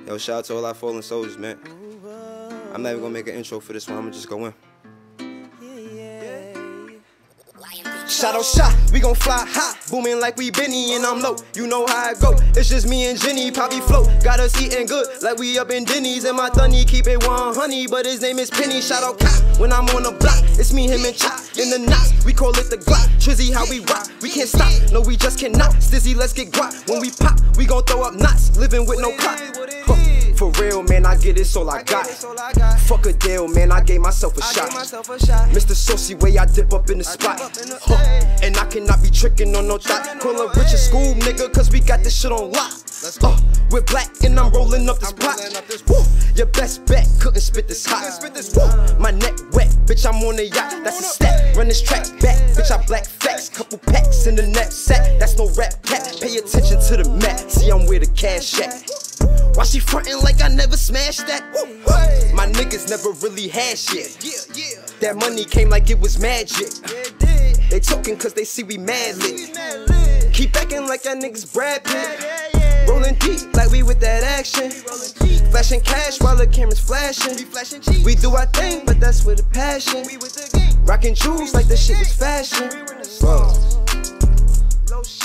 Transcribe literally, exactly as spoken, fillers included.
Yo, shout out to all our fallen soldiers, man. I'm not even gonna make an intro for this one, I'ma just go in. Shot on shot, we gon' fly high, booming like we Benny and I'm low. You know how it go, it's just me and Jenny, Poppy flow. Got us eating good, like we up in Denny's. And my Thunny keep it one honey, but his name is Penny. Shout out Cop, when I'm on the block, it's me, him and Chop. In the knots, we call it the Glock. Trizzy, how we rock, we can't stop, no we just cannot. Stizzy, let's get guap, when we pop, we gon' throw up knots. Living with no clock. Huh. For real, man, I get it's all I got. Fuck a deal, man, I gave myself a shot. Mister Saucy way, I dip up in the spot. Huh. And I cannot be tricking on no thought. Call a Richard School nigga, cause we got this shit on lock. Uh, we're black and I'm rolling up this pot. Woo. Your best bet couldn't spit this hot. Woo. My neck wet, bitch, I'm on the yacht. That's a step, run this track back. Bitch, I black facts, couple packs in the knapsack. That's no rap cat, pay attention to the mat. See, I'm where the cash at. Why she frontin' like I never smashed that? Woo. My niggas never really had shit. That money came like it was magic. They talking cause they see we mad lit. Keep acting like that niggas Brad Pitt. Rolling deep like we with that action. Flashing cash while the camera's flashing. We do our thing, but that's with a passion. Rockin' jewels like the shit was fashion. Whoa.